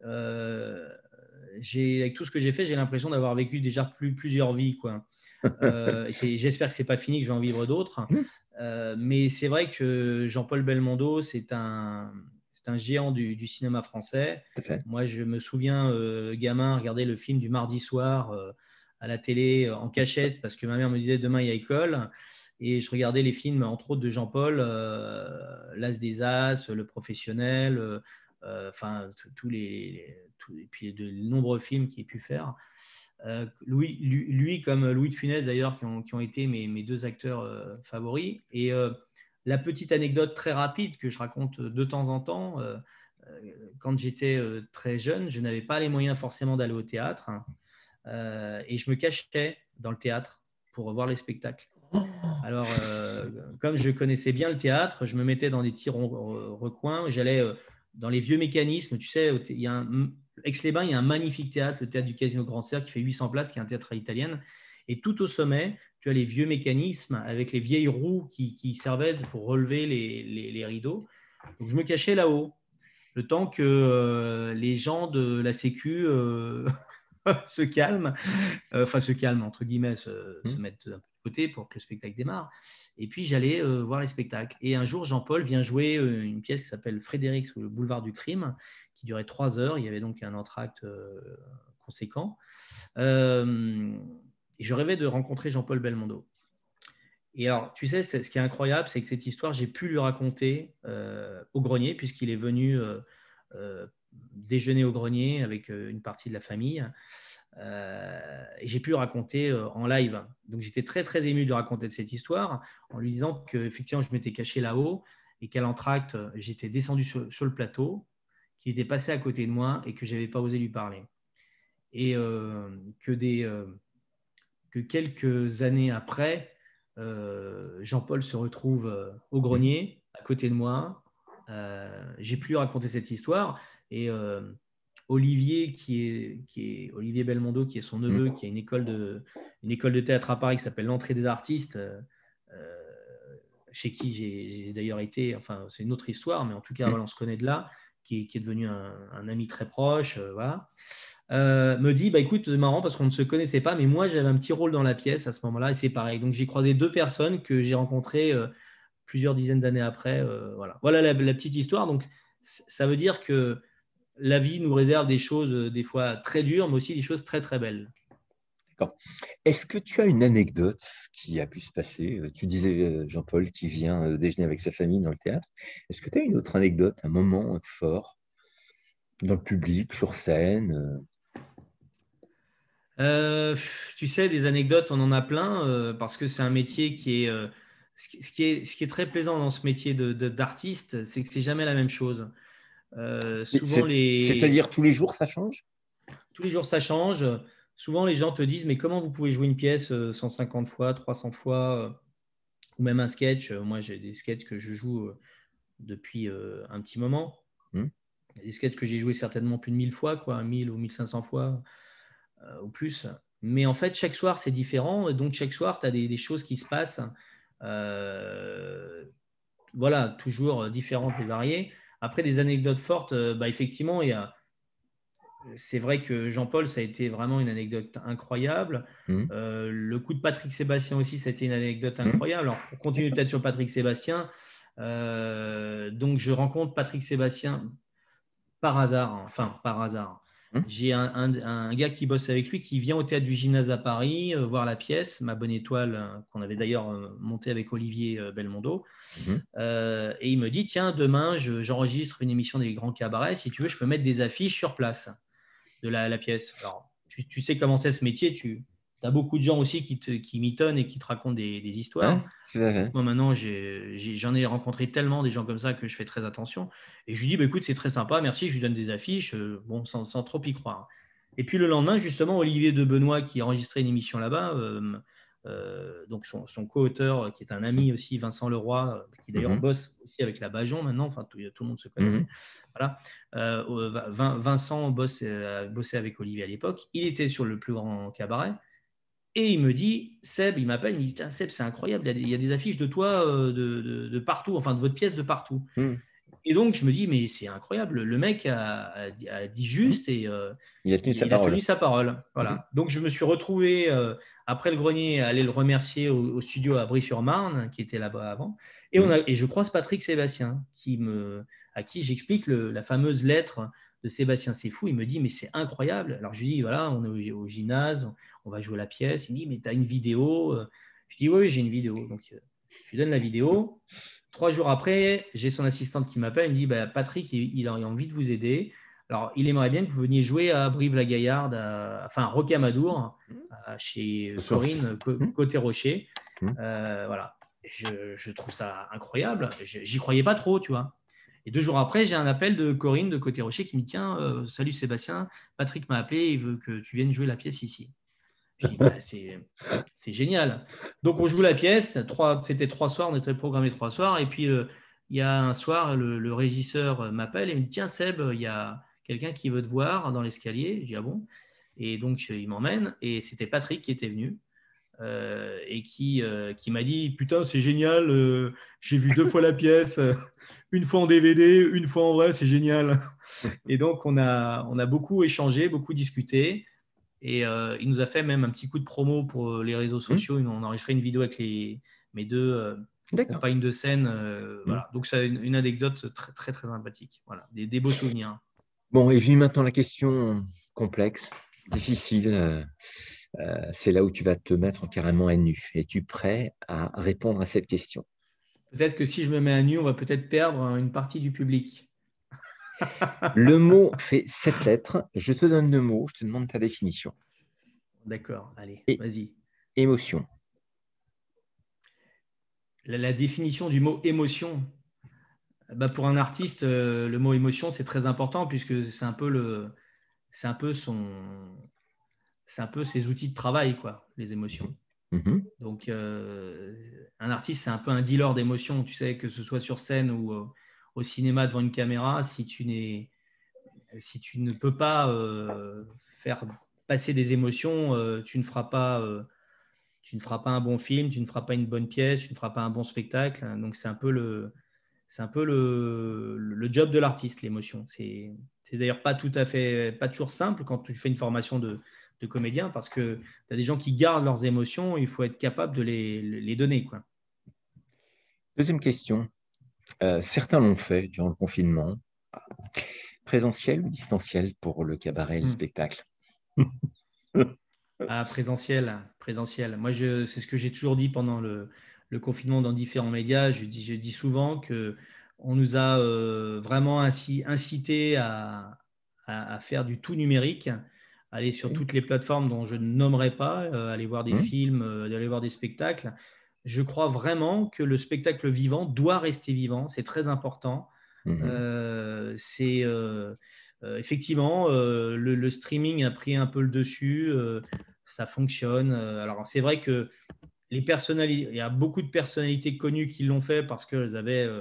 euh, j'ai, avec tout ce que j'ai fait, j'ai l'impression d'avoir vécu déjà plus, plusieurs vies, quoi. Euh, et c'est- j'espère que c'est pas fini, que je vais en vivre d'autres. Mm. Euh, mais c'est vrai que Jean-Paul Belmondo, c'est un, c'est un géant du, du cinéma français. Tout à fait. Moi, je me souviens, euh, gamin, regarder le film du mardi soir euh, à la télé euh, en cachette parce que ma mère me disait demain il y a école. Et je regardais les films, entre autres, de Jean-Paul, euh, L'As des As, Le Professionnel, euh, euh, enfin, tous les, les- tous- et puis de nombreux films qu'il a pu faire. Euh, Louis, lui, lui, comme Louis de Funès d'ailleurs, qui ont, qui ont été mes, mes deux acteurs euh, favoris. Et euh, la petite anecdote très rapide que je raconte de temps en temps, euh, euh, quand j'étais euh, très jeune, je n'avais pas les moyens forcément d'aller au théâtre hein, euh, et je me cachais dans le théâtre pour voir les spectacles. Alors, euh, comme je connaissais bien le théâtre, je me mettais dans des petits recoins. J'allais euh, dans les vieux mécanismes. Tu sais, il y a un, Aix-les-Bains, il y a un magnifique théâtre, le théâtre du Casino Grand Cercle, qui fait huit cents places, qui est un théâtre à l'italienne. Et tout au sommet, tu as les vieux mécanismes avec les vieilles roues qui, qui servaient pour relever les, les, les rideaux. Donc, je me cachais là-haut, le temps que euh, les gens de la Sécu euh, se calment, euh, enfin se calment, entre guillemets, se, se Mm. mettent un peu de côté pour que le spectacle démarre. Et puis j'allais euh, voir les spectacles. Et un jour, Jean-Paul vient jouer euh, une pièce qui s'appelle Frédéric sous le boulevard du crime, qui durait trois heures. Il y avait donc un entracte euh, conséquent. Euh, et je rêvais de rencontrer Jean-Paul Belmondo. Et alors, tu sais, ce qui est incroyable, c'est que cette histoire, j'ai pu lui raconter euh, au grenier, puisqu'il est venu euh, euh, déjeuner au grenier avec euh, une partie de la famille. Euh, et j'ai pu le raconter euh, en live. Donc j'étais très très ému de raconter cette histoire en lui disant que effectivement je m'étais caché là-haut et qu'à l'entracte j'étais descendu sur, sur le plateau, qu'il était passé à côté de moi et que je n'avais pas osé lui parler. Et euh, que, des, euh, que quelques années après, euh, Jean-Paul se retrouve euh, au Mm. grenier à côté de moi. Euh, j'ai pu lui raconter cette histoire et euh, Olivier, qui est, qui est Olivier Belmondo, qui est son neveu, Mm. qui a une école de, une école de théâtre à Paris qui s'appelle l'Entrée des artistes, euh, chez qui j'ai, j'ai d'ailleurs été, enfin c'est une autre histoire, mais en tout cas Mm. voilà, on se connaît de là, qui est, qui est devenu un, un ami très proche, euh, voilà. Euh, me dit, bah écoute, c'est marrant parce qu'on ne se connaissait pas, mais moi j'avais un petit rôle dans la pièce à ce moment-là, et c'est pareil. Donc j'ai croisé deux personnes que j'ai rencontrées euh, plusieurs dizaines d'années après. Euh, voilà, voilà la, la petite histoire. Donc ça veut dire que la vie nous réserve des choses euh, des fois très dures, mais aussi des choses très très belles. D'accord. Est-ce que tu as une anecdote qui a pu se passer? Tu disais euh, Jean-Paul qui vient euh, déjeuner avec sa famille dans le théâtre. Est-ce que tu as une autre anecdote, un moment fort dans le public, sur scène? euh, Euh, tu sais, des anecdotes, on en a plein euh, parce que c'est un métier qui est, euh, ce qui, ce qui est, ce qui est très plaisant dans ce métier de, de- d'artiste, c'est que c'est jamais la même chose. Euh, c'est- souvent, c'est- les, C'est-à-dire tous les jours ça change? tous les jours, ça change. Souvent, les gens te disent, mais comment vous pouvez jouer une pièce euh, cent cinquante fois, trois cents fois? ou même un sketch. Moi, j'ai des sketchs que je joue depuis euh, un petit moment. Mmh. Des sketchs que j'ai joués certainement plus de mille fois, quoi, mille ou mille cinq cents fois euh, ou plus. Mais en fait, chaque soir, c'est différent. Et donc, chaque soir, tu as des, des choses qui se passent. Euh, voilà, toujours différentes et variées. Après, des anecdotes fortes, euh, bah, effectivement, il y a. C'est vrai que Jean-Paul, ça a été vraiment une anecdote incroyable. Mmh. Euh, le coup de Patrick Sébastien aussi, ça a été une anecdote incroyable. Alors, on continue peut-être sur Patrick Sébastien. Euh, donc, je rencontre Patrick Sébastien par hasard. Enfin, par hasard. Mmh. J'ai un, un, un gars qui bosse avec lui qui vient au théâtre du Gymnase à Paris euh, voir la pièce, Ma Bonne Étoile, euh, qu'on avait d'ailleurs euh, montée avec Olivier euh, Belmondo. Mmh. Euh, et il me dit, tiens, demain, je, j'enregistre une émission des grands cabarets. Si tu veux, je peux mettre des affiches sur place de la, la pièce. Alors, tu, tu sais comment c'est ce métier, tu as beaucoup de gens aussi qui, te, qui mitonnent et qui te racontent des, des histoires. Ouais, moi, maintenant, j'ai, j'ai, j'en ai rencontré tellement des gens comme ça que je fais très attention. Et je lui dis, bah, écoute, c'est très sympa, merci, je lui donne des affiches, euh, bon, sans, sans trop y croire. Et puis le lendemain, justement, Olivier de Benoît, qui enregistrait une émission là-bas, euh, euh, donc son, son co-auteur, qui est un ami aussi, Vincent Leroy, qui d'ailleurs mm-hmm. bosse aussi avec la Bajon maintenant, enfin tout, tout le monde se connaît. Mm-hmm. Voilà. Euh, Vincent bosse, euh, bossait avec Olivier à l'époque, il était sur le plus grand cabaret. Et il me dit, Seb, il m'appelle, il me dit, Seb, c'est incroyable, il y, a des, il y a des affiches de toi euh, de, de, de partout, enfin de votre pièce de partout. Mm. Et donc, je me dis, mais c'est incroyable, le mec a, a, a dit juste et euh, il a tenu, il, sa, il parole. a tenu sa parole. Voilà. Mm. Donc, je me suis retrouvé, euh, après le grenier, à aller le remercier au, au studio à Brie-sur-Marne, qui était là-bas avant. Et, mm. on a, et je croise Patrick Sébastien, qui me, à qui j'explique le, la fameuse lettre de Sébastien C'est Fou. Il me dit, mais c'est incroyable. Alors, je lui dis, voilà, on est au, au gymnase, on va jouer la pièce. Il me dit, mais tu as une vidéo? Je dis, oui, j'ai une vidéo. Donc, je lui donne la vidéo. Trois jours après, j'ai son assistante qui m'appelle. Il me dit, bah, Patrick, il, il a envie de vous aider. Alors, il aimerait bien que vous veniez jouer à Brive-la-Gaillarde, à, enfin, à Rocamadour, à, chez Corinne, Côté-Rocher. Euh, voilà. Je, je trouve ça incroyable. Je, j'y croyais pas trop, tu vois. Et deux jours après, j'ai un appel de Corinne de Côté-Rocher qui me dit, tiens, euh, salut Sébastien, Patrick m'a appelé, il veut que tu viennes jouer la pièce ici. Je dis, bah, c'est, c'est génial. Donc, on joue la pièce. Trois, c'était trois soirs, on était programmé trois soirs. Et puis, euh, il y a un soir, le, le régisseur m'appelle et me dit, tiens, Seb, il y a quelqu'un qui veut te voir dans l'escalier. Je dis, ah bon? Et donc, il m'emmène. Et c'était Patrick qui était venu euh, et qui, euh, qui m'a dit, putain, c'est génial. Euh, j'ai vu deux fois la pièce, une fois en D V D, une fois en vrai, c'est génial. Et donc, on a, on a beaucoup échangé, beaucoup discuté. Et euh, il nous a fait même un petit coup de promo pour les réseaux sociaux. Mmh. On a enregistré une vidéo avec les, mes deux euh, compagnes de scène. Euh, mmh. Voilà. Donc, c'est une, une anecdote très, très, très sympathique. Voilà. Des, des beaux souvenirs. Bon, et vient maintenant la question complexe, difficile. Euh, euh, c'est là où tu vas te mettre carrément à nu. Es-tu prêt à répondre à cette question? Peut-être que si je me mets à nu, on va peut-être perdre une partie du public. Le mot fait sept lettres. Je te donne le mot, je te demande ta définition. D'accord, allez, et vas-y. Émotion. La, la définition du mot émotion, bah pour un artiste, euh, le mot émotion, c'est très important puisque c'est un peu le, c'est un peu son, c'est un peu ses outils de travail, quoi, les émotions. Mm-hmm. Donc, euh, un artiste, c'est un peu un dealer d'émotions, tu sais, que ce soit sur scène ou euh, au cinéma devant une caméra. Si tu n'es, si tu ne peux pas euh, faire passer des émotions, euh, tu ne feras pas. Euh, tu ne feras pas un bon film, tu ne feras pas une bonne pièce, tu ne feras pas un bon spectacle. Donc, c'est un peu le, c'est un peu le, le job de l'artiste, l'émotion. C'est, c'est d'ailleurs pas tout à fait, pas toujours simple quand tu fais une formation de, de comédien parce que tu as des gens qui gardent leurs émotions, il faut être capable de les, les donner, quoi. Deuxième question. Euh, certains l'ont fait durant le confinement. Présentiel ou distanciel pour le cabaret et le mmh. spectacle? Ah, présentiel, présentiel. Moi, je, c'est ce que j'ai toujours dit pendant le, le confinement dans différents médias. Je dis, je dis souvent qu'on nous a euh, vraiment ainsi, incité à, à, à faire du tout numérique, aller sur toutes les plateformes dont je ne nommerai pas, euh, aller voir des mmh. films, euh, aller voir des spectacles. Je crois vraiment que le spectacle vivant doit rester vivant. C'est très important. Mmh. Euh, c'est euh, euh, effectivement euh, le, le streaming a pris un peu le dessus. Euh, ça fonctionne. Alors, c'est vrai que les personnalités, il y a beaucoup de personnalités connues qui l'ont fait parce qu'elles avaient, euh,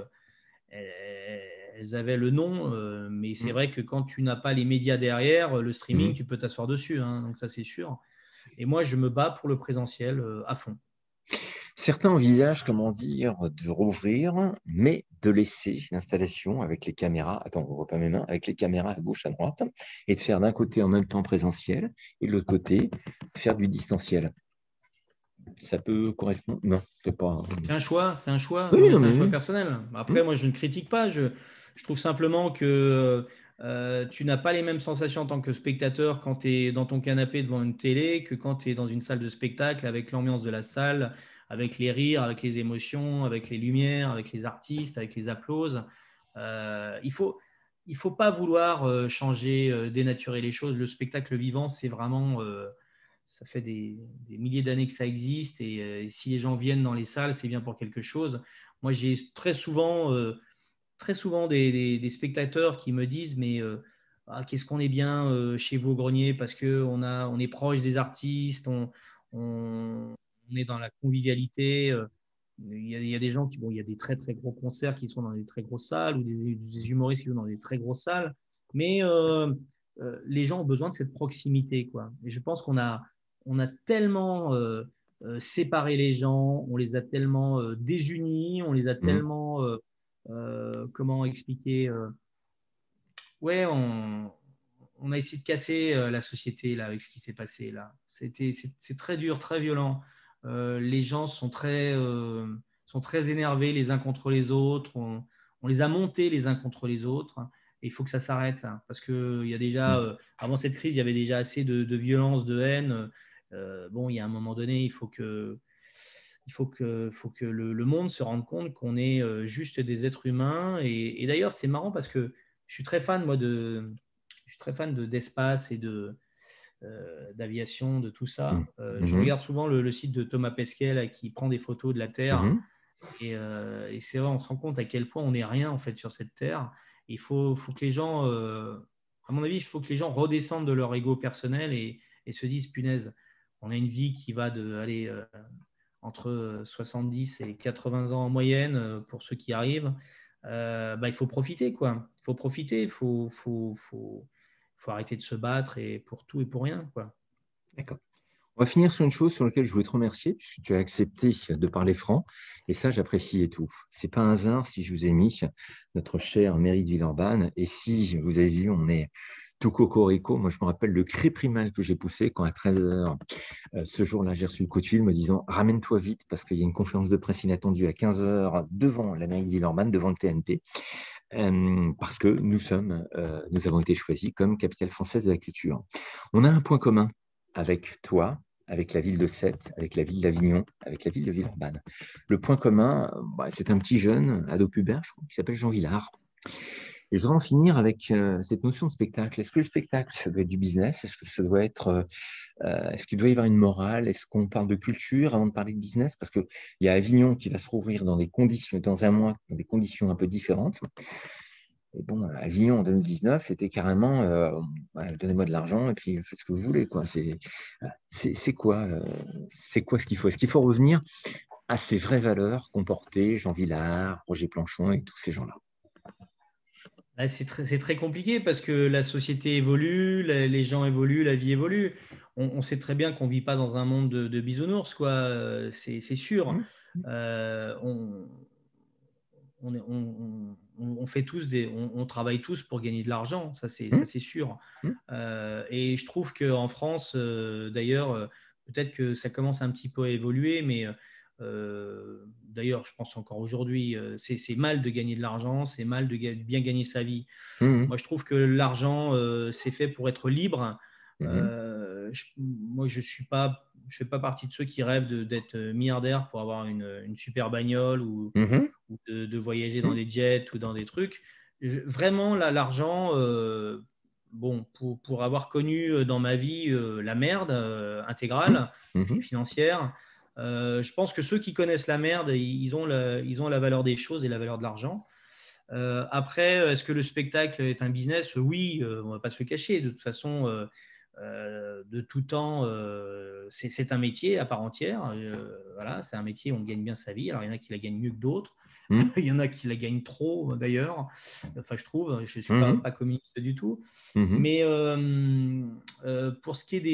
elles avaient le nom, euh, mais c'est Mm. vrai que quand tu n'as pas les médias derrière, le streaming, Mhm. tu peux t'asseoir dessus, hein, donc ça c'est sûr. Et moi, je me bats pour le présentiel euh, à fond. Certains envisagent, comment dire, de rouvrir, mais de laisser l'installation avec les caméras, attends, on voit pas mes mains, avec les caméras à gauche, à droite, et de faire d'un côté en même temps présentiel, et de l'autre côté, faire du distanciel. Ça peut correspondre? Non, c'est pas. C'est un choix, c'est un choix, Oui, non mais non, c'est un mais choix oui. personnel. Hmm. Après, moi, je ne critique pas. Je, je trouve simplement que euh, tu n'as pas les mêmes sensations en tant que spectateur quand tu es dans ton canapé devant une télé que quand tu es dans une salle de spectacle avec l'ambiance de la salle, avec les rires, avec les émotions, avec les lumières, avec les artistes, avec les applauses. Euh, il faut, il faut pas vouloir euh, changer, euh, dénaturer les choses. Le spectacle vivant, c'est vraiment… euh, ça fait des, des milliers d'années que ça existe et euh, si les gens viennent dans les salles, c'est bien pour quelque chose. Moi, j'ai très souvent, euh, très souvent des, des- des spectateurs qui me disent mais euh, ah, qu'est-ce qu'on est bien euh, chez vous au Grenier parce qu'on a, on est proche des artistes, on, on- on est dans la convivialité. euh. Il y, a, il y a des gens qui, bon, il y a des très très gros concerts qui sont dans des très grosses salles ou des, des humoristes qui sont dans des très grosses salles, mais euh, euh, les gens ont besoin de cette proximité, quoi. Et je pense qu'on a, on a tellement euh, euh, séparé les gens, on les a tellement euh, désunis, on les a Hmm. tellement, euh, euh, comment expliquer, euh, ouais, on, on a essayé de casser euh, la société là avec ce qui s'est passé là. C'était, c'est, c'est très dur, très violent. Euh, les gens sont très, euh, sont très énervés les uns contre les autres. On, on les a montés les uns contre les autres. Et il faut que ça s'arrête hein, parce que il y a déjà, Hmm. euh, avant cette crise, il y avait déjà assez de, de violence, de haine. Euh, bon, il y a un moment donné, il faut que, il faut que, faut que le, le monde se rende compte qu'on est euh, juste des êtres humains. Et, et d'ailleurs, c'est marrant parce que je suis très fan, moi, de, je suis très fan de, d'espace et de, euh, d'aviation, de tout Hmm. ça. Euh, je Mhm. regarde souvent le, le site de Thomas Pesquet là, qui prend des photos de la Terre. Mhm. Et, euh, et c'est vrai, on se rend compte à quel point on n'est rien en fait sur cette Terre. Il faut, faut que les gens, euh, à mon avis, il faut que les gens redescendent de leur ego personnel et, et se disent, punaise, on a une vie qui va de aller euh, entre soixante-dix et quatre-vingts ans en moyenne euh, pour ceux qui arrivent. Euh, bah, il faut profiter, quoi. Il faut profiter, il faut, faut, faut, faut arrêter de se battre et pour tout et pour rien, quoi. D'accord. On va finir sur une chose sur laquelle je voulais te remercier, puisque tu as accepté de parler franc, et ça, j'apprécie et tout. C'est pas un hasard si je vous ai mis notre chère mairie de Villeurbanne, et si vous avez vu, on est tout cocorico. Moi, je me rappelle le cri primal que j'ai poussé quand à treize heures, euh, ce jour-là, j'ai reçu le coup de fil me disant ramène-toi vite parce qu'il y a une conférence de presse inattendue à quinze heures devant la mairie de Villeurbanne, devant le T N P, euh, parce que nous sommes, euh, nous avons été choisis comme capitale française de la culture. On a un point commun avec toi, avec la ville de Sète, avec la ville d'Avignon, avec la ville de Villeurbanne. Le point commun, euh, bah, c'est un petit jeune, ado pubère, je crois, qui s'appelle Jean Villard. Et je voudrais en finir avec euh, cette notion de spectacle. Est-ce que le spectacle, ça doit être du business? Est-ce que ça doit être, euh, euh, est-ce qu'il doit y avoir une morale? Est-ce qu'on parle de culture avant de parler de business? Parce qu'il y a Avignon qui va se rouvrir dans des conditions, dans un mois, dans des conditions un peu différentes. Et bon, Avignon en deux mille dix-neuf, c'était carrément euh, ouais, donnez-moi de l'argent et puis faites ce que vous voulez, quoi. C'est, c'est, c'est quoi, euh, c'est quoi ce qu'il faut? Est-ce qu'il faut revenir à ces vraies valeurs qu'ont portées Jean Villard, Roger Planchon et tous ces gens-là? Là, c'est très, c'est très compliqué parce que la société évolue, la- les gens évoluent, la vie évolue. On, on sait très bien qu'on ne vit pas dans un monde de, de bisounours, quoi. Euh, C'est, c'est sûr. Hum, Euh, on, on, est- on- on- on fait tous des, on, on travaille tous pour gagner de l'argent, ça c'est, ça hum, c'est sûr. hum, Euh, et je trouve qu'en France, euh, d'ailleurs, euh, peut-être que ça commence un petit peu à évoluer, mais euh, d'ailleurs, je pense encore aujourd'hui, euh, c'est, c'est mal de gagner de l'argent, c'est mal de ga- bien gagner sa vie. hum, Moi, je trouve que l'argent, euh, c'est fait pour être libre. hum, Euh, je- moi, je suis pas, je fais pas partie de ceux qui rêvent de- d'être milliardaire pour avoir une, une super bagnole ou, hum, hum, ou de, de voyager dans hum, des jets ou dans des trucs. Je- vraiment, là, l'argent, euh, bon, pour, pour avoir connu euh, dans ma vie euh, la merde euh, hum, intégrale hum, et hum. financière, euh, je pense que ceux qui connaissent la merde, ils ont la, ils ont la valeur des choses et la valeur de l'argent. Euh, après, est-ce que le spectacle est un business? Oui, euh, on ne va pas se le cacher. De toute façon, euh, euh, de tout temps, euh, c'est, c'est un métier à part entière. Euh, voilà, c'est un métier où on gagne bien sa vie. Alors, il y en a qui la gagnent mieux que d'autres. Mmh. Il y en a qui la gagnent trop, d'ailleurs. Enfin, je trouve, je ne suis pas, Mmh. pas communiste du tout. Mmh. Mais euh, euh, pour ce qui est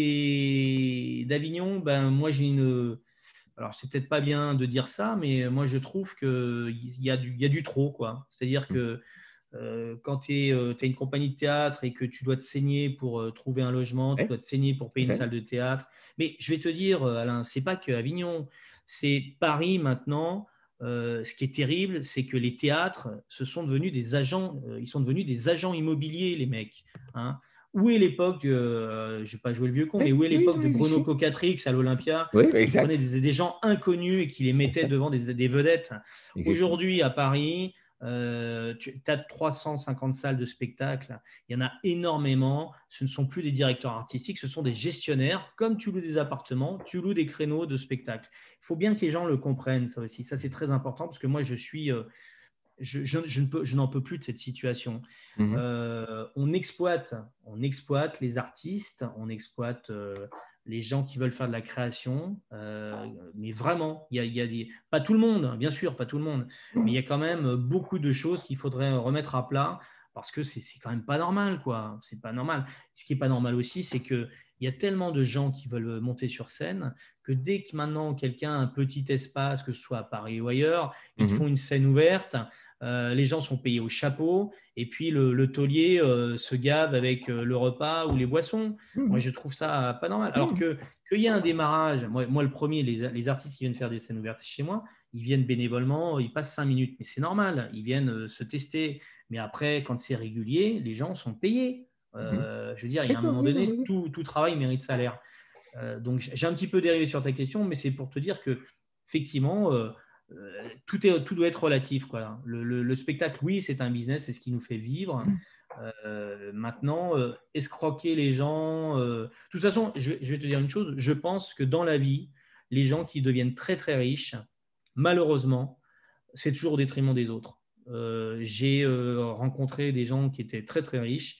des, d'Avignon, ben, moi, j'ai une. Alors, c'est peut-être pas bien de dire ça, mais moi, je trouve qu'il y a du, il y a du trop, quoi. C'est-à-dire Mmh. que euh, quand tu euh, as une compagnie de théâtre et que tu dois te saigner pour euh, trouver un logement, tu Ouais, dois te saigner pour payer une ouais. salle de théâtre. Mais je vais te dire, euh, Alain, c'est pas que Avignon, c'est Paris maintenant. Euh, ce qui est terrible, c'est que les théâtres se sont devenus des agents, euh, ils sont devenus des agents immobiliers, les mecs. Hein. Où est l'époque, euh, je ne vais pas jouer le vieux con, mais Oui, où est oui, l'époque de oui, Bruno si. Cocatrix à l'Olympia Oui, qui prenait exact. des, des gens inconnus et qui les mettait Exact. devant des, des vedettes? Exactement. Aujourd'hui, à Paris, euh, tu as trois cent cinquante salles de spectacle, il y en a énormément. Ce ne sont plus des directeurs artistiques, ce sont des gestionnaires. Comme tu loues des appartements, tu loues des créneaux de spectacle. Il faut bien que les gens le comprennent, ça aussi. Ça, c'est très important parce que moi, je suis, euh, je, je, je, ne peux, je n'en peux plus de cette situation. Mmh. Euh, on exploite, on exploite les artistes, on exploite euh, les gens qui veulent faire de la création, euh, mais vraiment, il y a, il y a des, pas tout le monde, bien sûr, pas tout le monde, mais il y a quand même beaucoup de choses qu'il faudrait remettre à plat parce que c'est, c'est quand même pas normal, quoi. C'est pas normal. Ce qui est pas normal aussi, c'est que il y a tellement de gens qui veulent monter sur scène que dès que maintenant quelqu'un a un petit espace, que ce soit à Paris ou ailleurs, ils te Mmh. font une scène ouverte. Euh, les gens sont payés au chapeau et puis le, le taulier euh, se gave avec euh, le repas ou les boissons. Moi, Mmh. je trouve ça pas normal. Alors Mmh. que qu'il y ait un démarrage, moi, moi le premier, les, les, artistes qui viennent faire des scènes ouvertes chez moi, ils viennent bénévolement, ils passent cinq minutes, mais c'est normal, ils viennent euh, se tester. Mais après, quand c'est régulier, les gens sont payés. Mmh. Euh, je veux dire, il y a un D'accord, moment oui, non, mais donné, oui. tout, tout travail mérite salaire. Euh, donc, j'ai un petit peu dérivé sur ta question, mais c'est pour te dire que effectivement, euh, euh, tout, est, tout doit être relatif, quoi. Le, le, le spectacle, oui, c'est un business, c'est ce qui nous fait vivre. Mmh. Euh, maintenant, euh, escroquer les gens. Euh... De toute façon, je, je vais te dire une chose. Je pense que dans la vie, les gens qui deviennent très très riches, malheureusement, c'est toujours au détriment des autres. Euh, j'ai euh, rencontré des gens qui étaient très très riches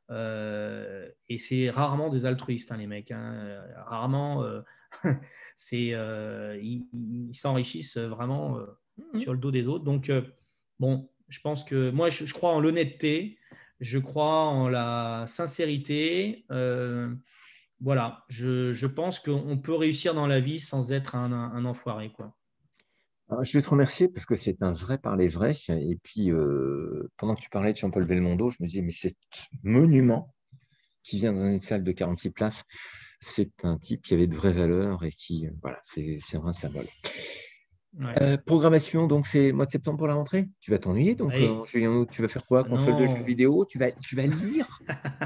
euh, et c'est rarement des altruistes, hein, les mecs. Hein. Rarement, euh, c'est, euh, ils, ils s'enrichissent vraiment euh, Mmh. sur le dos des autres. Donc, euh, bon, je pense que moi, je, je crois en l'honnêteté, je crois en la sincérité. Euh, voilà, je, je pense qu'on peut réussir dans la vie sans être un, un, un enfoiré, quoi. Alors, je vais te remercier parce que c'est un vrai parler vrai. Et puis, euh, pendant que tu parlais de Jean-Paul Belmondo, je me disais, mais cet monument qui vient dans une salle de quarante-six places, c'est un type qui avait de vraies valeurs et qui, euh, voilà, c'est c'est un vrai symbole. Ouais. Euh, programmation, donc c'est mois de septembre pour la rentrée. Tu vas t'ennuyer, donc euh, Allez, en juillet, en août, tu vas faire quoi? Console de jeux non. vidéo? Tu vas, tu vas lire?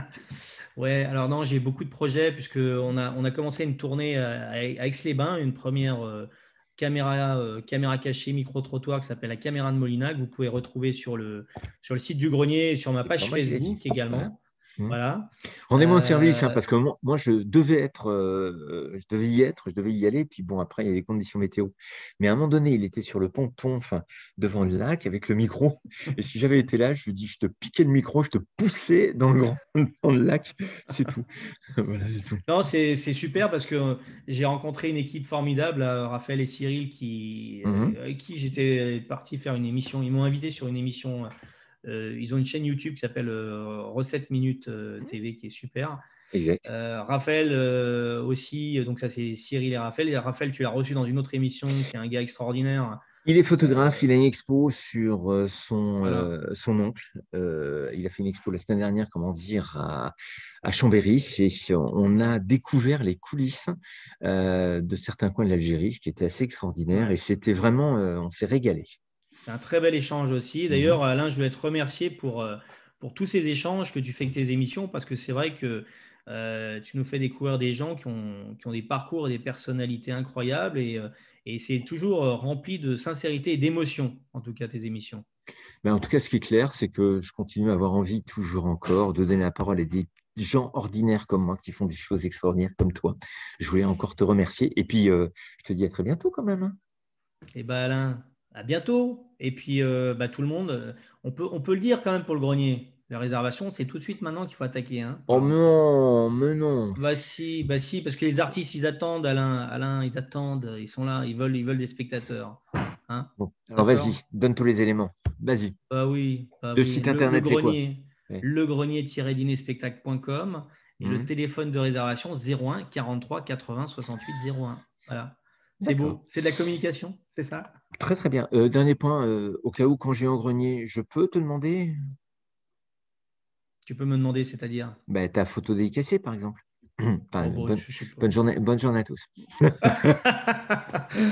Ouais, alors non, j'ai beaucoup de projets puisqu'on a, on a commencé une tournée à, à Aix-les-Bains, une première euh, caméra, euh, caméra cachée micro-trottoir qui s'appelle la caméra de Molina, que vous pouvez retrouver sur le, sur le site du Grenier et sur ma D'accord, page moi j'y vais. Facebook Voilà. également. Hmm. Voilà. Rendez-moi un service, hein, Euh, parce que moi, moi, je devais être, euh, je devais y être, je devais y aller, puis bon, après, il y a des conditions météo. Mais à un moment donné, il était sur le ponton, enfin, devant le lac, avec le micro. Et si j'avais été là, je lui dis, je te piquais le micro, je te poussais dans le grand, dans le lac, c'est tout. Voilà, c'est tout. non, c'est c'est super parce que j'ai rencontré une équipe formidable, euh, Raphaël et Cyril, qui, Mhm. euh, avec qui j'étais parti faire une émission. Ils m'ont invité sur une émission. Euh, ils ont une chaîne YouTube qui s'appelle euh, Recettes Minutes euh, T V qui est super. Exact. Euh, Raphaël euh, aussi, donc ça c'est Cyril et Raphaël. Et Raphaël, tu l'as reçu dans une autre émission, qui est un gars extraordinaire. Il est Euh, photographe, il a une expo sur euh, son, voilà. euh, son oncle. Euh, il a fait une expo la semaine dernière, comment dire, à, à Chambéry. Et on a découvert les coulisses euh, de certains coins de l'Algérie, ce qui était assez extraordinaire. Et Ouais. c'était vraiment, euh, on s'est régalé. C'est un très bel échange aussi. Mhm. D'ailleurs, Alain, je voulais te remercier pour, euh, pour tous ces échanges que tu fais avec tes émissions parce que c'est vrai que euh, tu nous fais découvrir des gens qui ont, qui ont des parcours et des personnalités incroyables et, euh, et c'est toujours euh, rempli de sincérité et d'émotion, en tout cas, tes émissions. Mais en tout cas, ce qui est clair, c'est que je continue à avoir envie, toujours encore, de donner la parole à des gens ordinaires comme moi qui font des choses extraordinaires comme toi. Je voulais encore te remercier. Et puis, euh, je te dis à très bientôt quand même, hein. Et bien, Alain, à bientôt. Et puis, euh, bah, tout le monde, euh, on peut, on peut le dire quand même pour le grenier. Les réservations, c'est tout de suite maintenant qu'il faut attaquer. Hein, Oh non, mais non. Bah si, bah si, parce que les artistes, ils attendent, Alain, Alain, ils attendent, ils sont là, ils veulent, ils veulent des spectateurs. Hein, Bon, alors d'accord? vas-y, donne tous les éléments. Vas-y. Bah oui, bah Le oui. site Le, le internet, c'est quoi? grenier, Ouais. le grenier-dînerspectacle point com et le Mhm. téléphone de réservation zéro un quarante-trois quatre-vingts soixante-huit zéro un. Voilà. C'est D'accord. beau, c'est de la communication, c'est ça? Très très bien. Euh, dernier point, euh, au cas où quand j'ai en grenier, je peux te demander Tu peux me demander, c'est-à-dire? bah, ta photo dédicacée, par exemple. Enfin, Oh, bon, bonne, je sais pas. bonne journée, bonne journée à tous.